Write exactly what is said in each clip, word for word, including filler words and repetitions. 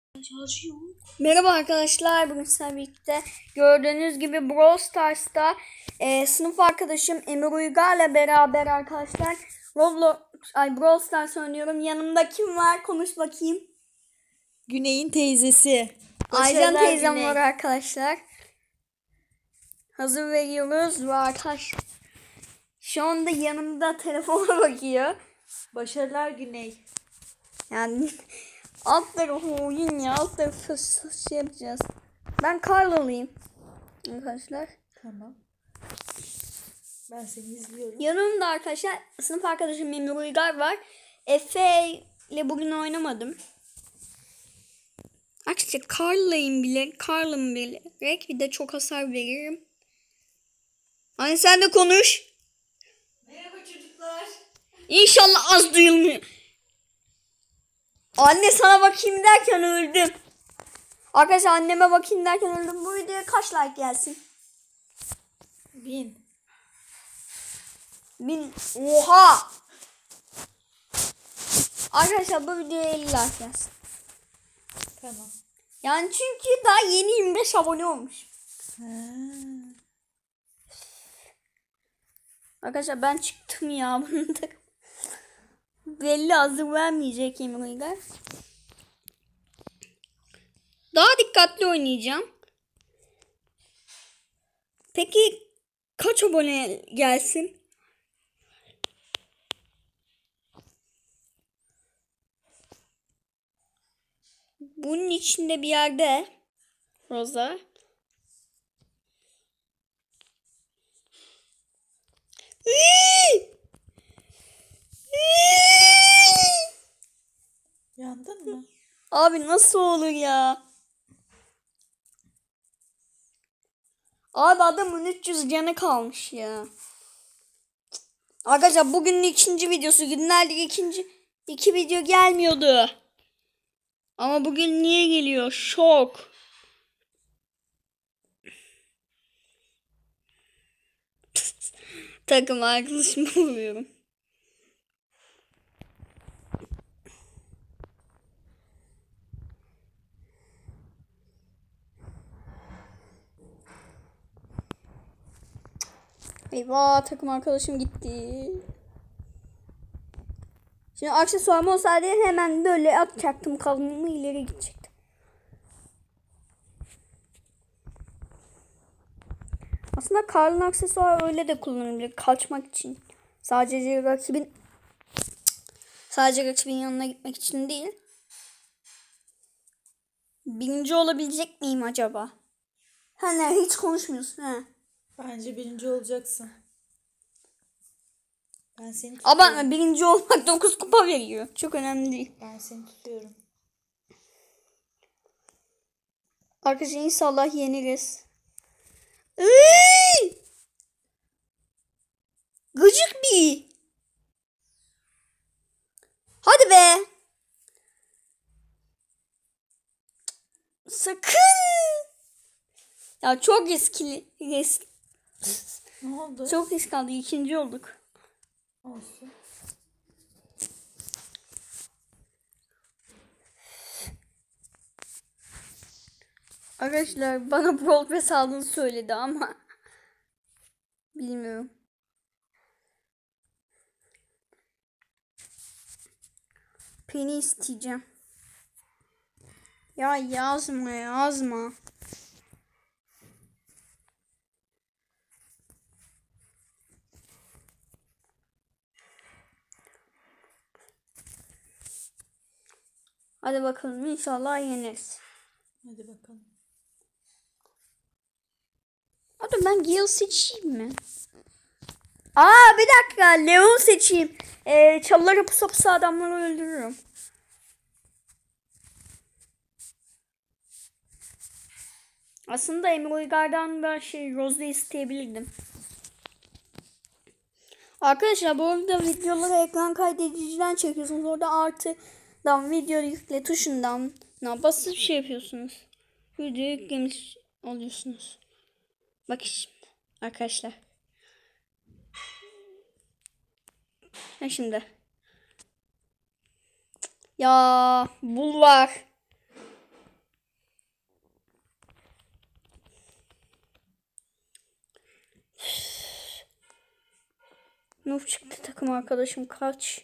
Merhaba arkadaşlar, bugün sizlerle birlikte gördüğünüz gibi Brawl Stars'ta e, sınıf arkadaşım Emir Uygar'la beraber arkadaşlar Roblox, ay Brawl Stars oynuyorum. Yanımda kim var? Konuş bakayım. Güney'in teyzesi. Aycan teyzem Güney var arkadaşlar. Hazır veriyoruz ve arkadaş şu anda yanımda telefona bakıyor. Başarılar Güney. Yani alt tarafı oyun ya, alt tarafı şey yapacağız. Ben Carl'lıyım arkadaşlar. Tamam. Ben seni izliyorum. Yanımda arkadaşlar sınıf arkadaşım Emir Uygar var. Efe ile bugün oynamadım. Arkadaşlar Carl'layım bile, Carl'ım bilerek bir de çok hasar veririm. Anne sen de konuş. Merhaba çocuklar. İnşallah az duyulmuyor. Anne sana bakayım derken öldüm. Arkadaşlar anneme bakayım derken öldüm. Bu videoya kaç like gelsin? Bin. Bin. Oha. Arkadaşlar bu videoya elli like gelsin. Tamam. Yani çünkü daha yeni yirmi beş abone olmuş. Ha. Arkadaşlar ben çıktım ya bunu da. Belli hazır vermeyecek Emir Uygar. Daha dikkatli oynayacağım. Peki kaç abone gelsin? Bunun içinde bir yerde Rosa. Yandın mı? Abi nasıl olur ya? Abi adamın üç yüz canı kalmış ya. Arkadaşlar bugünün ikinci videosu. Günlerdir ikinci iki video gelmiyordu. Ama bugün niye geliyor? Şok. Takım arkadaşımı buluyorum. Eyvah, takım arkadaşım gitti. Şimdi aksesuarım olsaydı hemen böyle atacaktım, kavgamı ileri gidecektim. Aslında Karl'ın aksesuarı öyle de kullanılabilir, kaçmak için. Sadece rakibin sadece rakibin yanına gitmek için değil. Birinci olabilecek miyim acaba? Ha ne, hiç konuşmuyorsun ha. Bence birinci olacaksın. Ben seni tutuyorum. Ama birinci olmak dokuz kupa veriyor. Çok önemli değil. Ben seni tutuyorum. Arkadaşlar inşallah yeniriz. Iııı! Gıcık bir. Hadi be. Sakın. Ya çok riskli. Risk. Ne oldu? Çok risk aldı. İkinci olduk. Olsun. Arkadaşlar bana Brawl Pass aldığını söyledi ama bilmiyorum. Penny isteyeceğim. Ya yazma yazma. Hadi bakalım inşallah yeneriz. Hadi bakalım. Hadi ben Gale seçeyim mi? Aa bir dakika, Leon seçeyim. Ee, çalılara pusa pusa adamları öldürürüm. Aslında Emir Uygar'dan da şey Rose'u isteyebilirdim. Arkadaşlar bu arada videoları ekran kaydediciden çekiyorsunuz. Orada artıdan video yükle tuşundan basıp şey yapıyorsunuz. Video yüklemiş oluyorsunuz. Bak şimdi arkadaşlar. Ha şimdi. Ya bul var. Noob çıktı takım arkadaşım, kaç.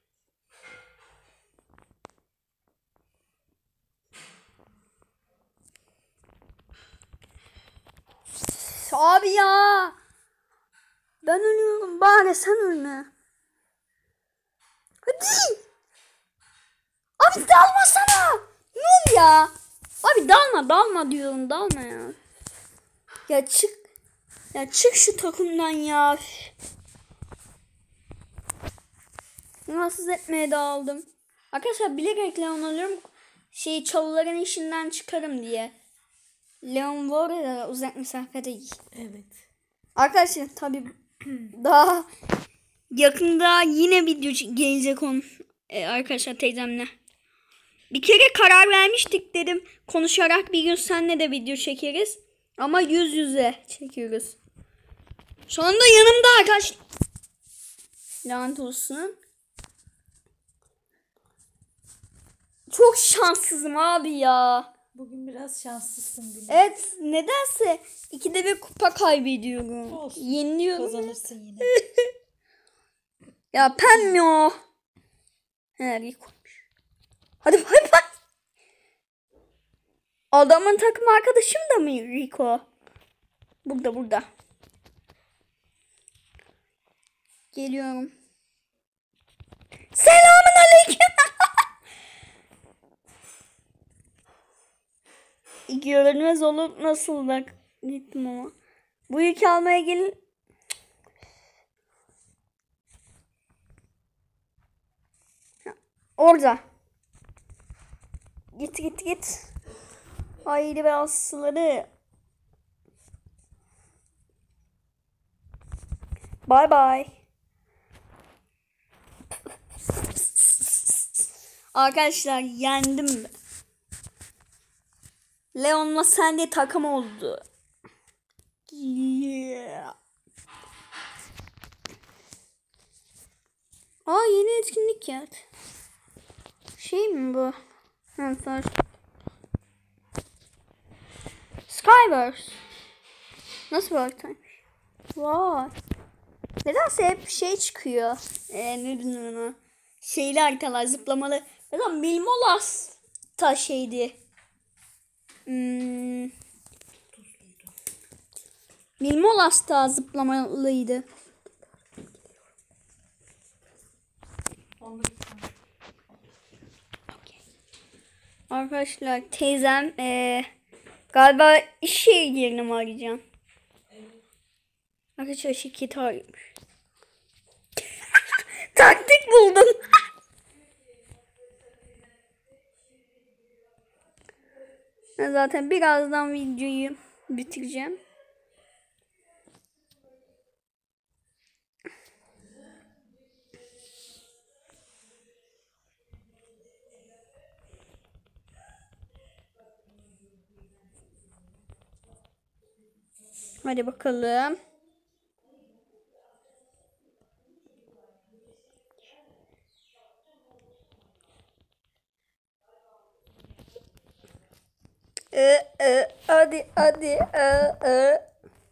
Abi ya. Ben ölüyorum, bari sen ölme. Hadi. Abi dalmasana. Noob ya. Abi dalma dalma diyorum, dalma ya. Ya çık. Ya çık şu takımdan ya. Rahatsız etmeye de aldım. Arkadaşlar bilerek Leon alıyorum. Şey, çalıların işinden çıkarım diye. Leon var ya, uzak mesafede iyi. Evet. Arkadaşlar tabii daha yakında yine video gelecek on ee, arkadaşlar teyzemle. Bir kere karar vermiştik, dedim konuşarak bir gün seninle de video çekeriz. Ama yüz yüze çekiyoruz. Şu anda yanımda arkadaş. Lanet olsun. Çok şanssızım abi ya. Bugün biraz şanslısın Güneş. Evet, nedense ikide bir kupa kaybediyorum. Olsun. Yeniliyorum. Kazanırsın yine. Ya pembe o. He, Rico'ymuş. Hadi hadi hadi. Adamın takım arkadaşım da mı Rico? Burada burada. Geliyorum. Selamun aleyküm. Görünmez olup nasıl bak gittim ama. Bu yükü almaya gelin. Orada. Git git git. Haydi be aslıları. Bye bye. Arkadaşlar yendim. Leon'la Sandy takım oldu. Yeah. Aa, yeni etkinlik ya. Şey mi bu? Ha, first. Skywars. Nasıl bir haritaymış? Vay. Nedense hep şey çıkıyor. Ee, ne bileyim ona. Şeyli haritalar, zıplamalı. Mesela Milmolas ta şeydi. Hmm. Milmolas da zıplamalıydı. Arkadaşlar teyzem ee, galiba iş yerini mi arayacağım? Arkadaşlar şirketi arıyormuş. Taktik buldum. Ben zaten birazdan videoyu bitireceğim. Hadi bakalım. Ee, e, hadi hadi. Ee, e.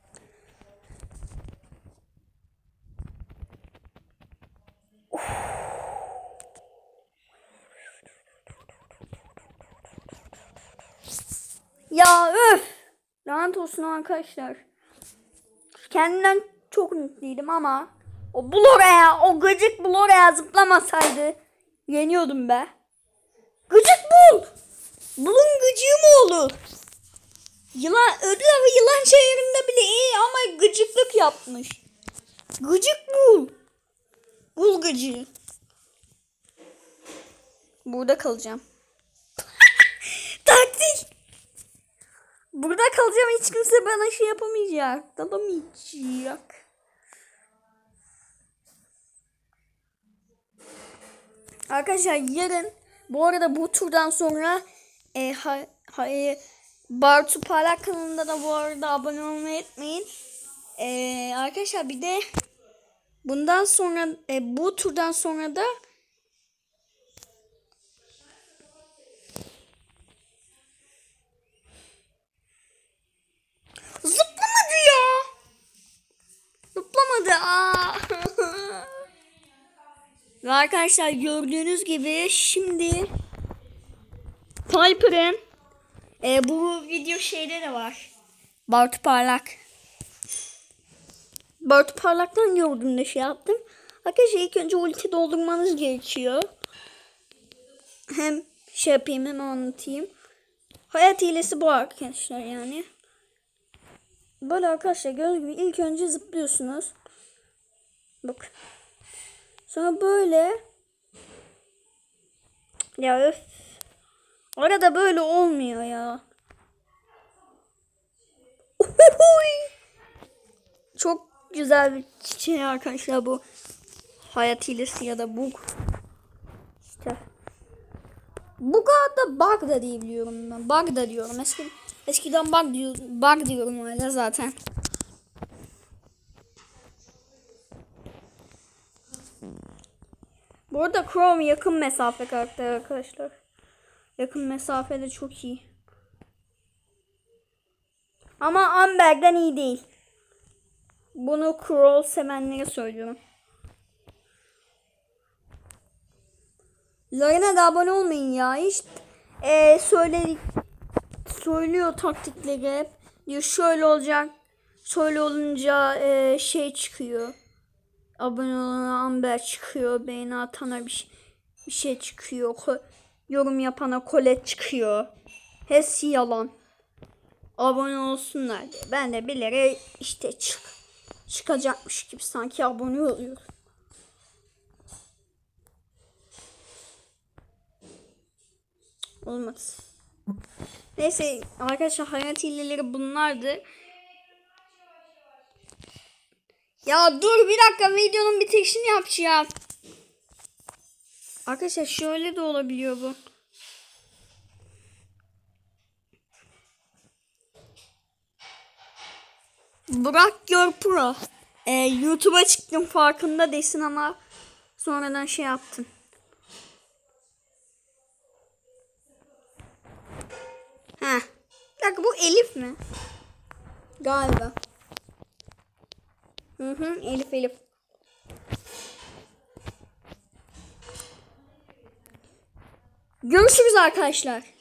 Ya öf. Lanet olsun arkadaşlar. Kendimden çok ümitliydim ama o Blora'ya, o gıcık Blora'ya zıplamasaydı yeniyordum be. Gıcık bul. Bulun gıcığı mı olur? Yılan, ödül avı yılan çayırında bile iyi ama gıcıklık yapmış. Gıcık bul. Bul gıcığı. Burada kalacağım. Taktik. Burada kalacağım, hiç kimse bana şey yapamayacak. Dalamayacak. Arkadaşlar yarın, bu arada bu turdan sonra e, ha, ha, e, Bartu Parlak kanalında da bu arada abone olmayı unutmayın. E, arkadaşlar bir de bundan sonra e, bu turdan sonra da zıplamadı ya. Zıplamadı. Aa. Ve arkadaşlar gördüğünüz gibi şimdi Piper'ın e, bu video şeyde de var. Bartu Parlak. Bartu Parlak'tan gördüğümde şey yaptım. Arkadaşlar ilk önce ulti doldurmanız gerekiyor. Hem şey yapayım hem anlatayım. Hayat hilesi bu arkadaşlar yani. Böyle arkadaşlar gördüğünüz gibi ilk önce zıplıyorsunuz. Bak. Sonra böyle. Ya öf. Arada böyle olmuyor ya. Çok güzel bir şey arkadaşlar bu. Hayat hilesi ya da bug. İşte. Bug'a da bug da diyebiliyorum ben. Bug da diyorum. Eski, eskiden bug diyorum, bug diyorum öyle zaten. Bu arada Chrome yakın mesafe karakter arkadaşlar. Yakın mesafede çok iyi. Ama Amber'den iyi değil. Bunu Crawl sevenlere söylüyorum. Larina da abone olmayın ya. Hiç e, söyledik, söylüyor taktikleri hep. Diyor şöyle olacak. Şöyle olunca e, şey çıkıyor. Abone olana Amber çıkıyor. Beğeni atana bir şey, bir şey çıkıyor. Ko- yorum yapana Colette çıkıyor. Hepsi yalan. Abone olsunlar diye. Ben de bilerek işte çık çıkacakmış gibi sanki abone oluyorum. Olmaz. Neyse arkadaşlar hayat hileleri bunlardı. Ya dur bir dakika videonun bitirişini yapacağım. Arkadaşlar şöyle de olabiliyor bu. Burak Gör Pro. Ee, YouTube'a çıktım farkında değilsin ama sonradan şey yaptım. Heh. Bir dakika bu Elif mi? Galiba. Hı hı Elif Elif. Görüşürüz arkadaşlar.